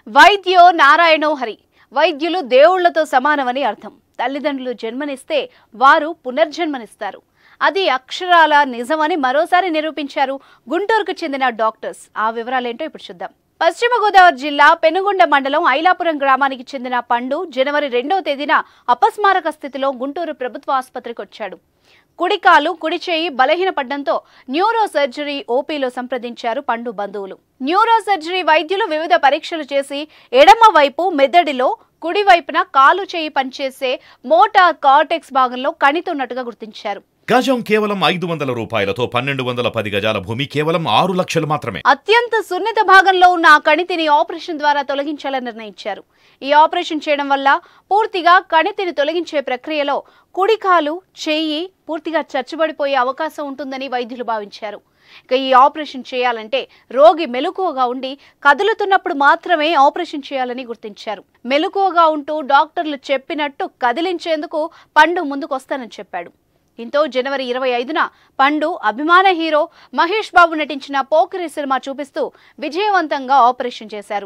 వైద్యో నారాయణో హరి. వైద్యులు దేవుళ్లతో సమానమని అర్థం. తల్లిదండ్రులు జన్మనిస్తే వారు పునర్జన్మనిస్తారు. అది అక్షరాల నిజమని మరోసారి నిరూపించారు గుంటూరుకు చెందిన డాక్టర్స్. ఆ వివరాలేంటో ఇప్పుడు చూద్దాం. పశ్చిమ గోదావరి జిల్లా పెనుగొండ మండలం ఐలాపురం గ్రామానికి చెందిన పండు జనవరి 2వ తేదీన అపస్మారక స్థితిలో గుంటూరు ప్రభుత్వ ఆసుపత్రికి వచ్చాడు. కుడి కాలు కుడి చేయి బలహీనపడడంతో న్యూరో సర్జరీ ఓపీలో సంప్రదించారు పండు బంధువులు. న్యూరో సర్జరీ వైద్యులు వివిధ పరీక్షలు చేసి ఎడమ వైపు మెదడులో కుడి వైపున కాలు చేయి పనిచేసే మోటార్ కార్టెక్స్ భాగంలో కణితున్నట్టుగా గుర్తించారు. గజం కేవలం 500 రూపాయలతో 1210 గజాల భూమి కేవలం 6 లక్షలు మాత్రమే. అత్యంత సున్నిత భాగంలో ఉన్న ఆ కణితిని ఆపరేషన్ ద్వారా తొలగించాలని నిర్ణయించారు. ఈ ఆపరేషన్ చేయడం వల్ల పూర్తిగా కణితిని తొలగించే ప్రక్రియలో కుడి కాలు చెయ్యి పూర్తిగా చచ్చుబడిపోయే అవకాశం ఉంటుందని వైద్యులు భావించారు. ఇక ఈ ఆపరేషన్ చేయాలంటే రోగి మెలకువగా ఉండి కదులుతున్నప్పుడు మాత్రమే ఆపరేషన్ చేయాలని గుర్తించారు. మెలకువగా ఉంటూ డాక్టర్లు చెప్పినట్టు కదిలించేందుకు పండు ముందుకొస్తానని చెప్పాడు. దీంతో జనవరి 25న పండు అభిమాన హీరో మహేష్ బాబు నటించిన పోకిరి సినిమా చూపిస్తూ విజయవంతంగా ఆపరేషన్ చేశారు.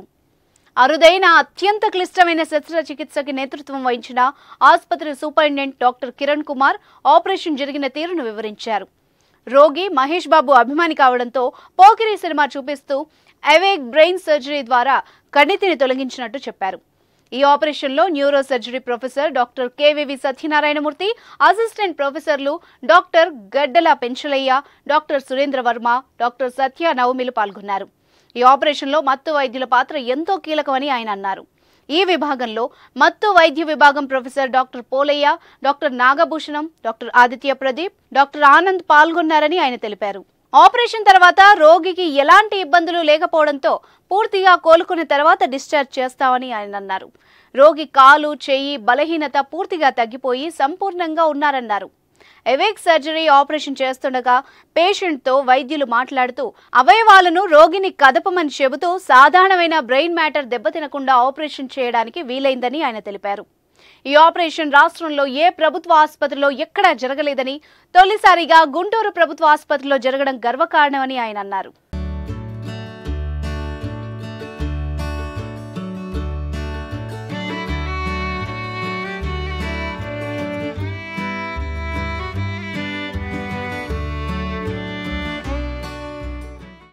అరుదైన అత్యంత క్లిష్టమైన శస్త్రచికిత్సకి నేతృత్వం వహించిన ఆసుపత్రి superintendent doctor Kiran Kumar operation జరిగిన తీరును వివరించారు. రోగి మహేష్ బాబు అభిమాని కావడంతో పోకిరి సినిమా చూపిస్తూ అవేక్ బ్రెయిన్ సర్జరీ ద్వారా కణితిని తొలగించినట్టు చెప్పారు. ఈ ఆపరేషన్లో neuro surgery professor doctor K V V Satyanarayanamurthy, assistant ప్రొఫెసర్లు doctor Gaddala Penchalaiah, doctor Surendra Varma, doctor Satya నవమిలు పాల్గొన్నారు. ఈ ఆపరేషన్లో మత్తు వైద్యుల పాత్ర ఎంతో కీలకమని ఆయన అన్నారు. ఈ విభాగంలో మత్తు వైద్య విభాగం professor doctor Polaiah, doctor Nagabhushanam, doctor Aditya Pradeep, doctor Anand పాల్గొన్నారని ఆయన తెలిపారు. ఆపరేషన్ తర్వాత రోగికి ఎలాంటి ఇబ్బందులు లేకపోవడంతో పూర్తిగా కోలుకున్న తర్వాత డిశ్చార్జ్ చేస్తామని ఆయన అన్నారు. రోగి కాలు చెయ్యి బలహీనత పూర్తిగా తగ్గిపోయి సంపూర్ణంగా ఉన్నారన్నారు. అవేక్ సర్జరీ ఆపరేషన్ చేస్తుండగా పేషెంట్తో వైద్యులు మాట్లాడుతూ అవయవాలను రోగిని కదపమని చెబుతూ సాధారణమైన బ్రెయిన్ మ్యాటర్ దెబ్బతినకుండా ఆపరేషన్ చేయడానికి వీలైందని ఆయన తెలిపారు. ఈ ఆపరేషన్ రాష్ట్రంలో ఏ ప్రభుత్వ ఆసుపత్రిలో ఎక్కడా జరగలేదని, తొలిసారిగా గుంటూరు ప్రభుత్వ ఆసుపత్రిలో జరగడం గర్వకారణమని ఆయన అన్నారు.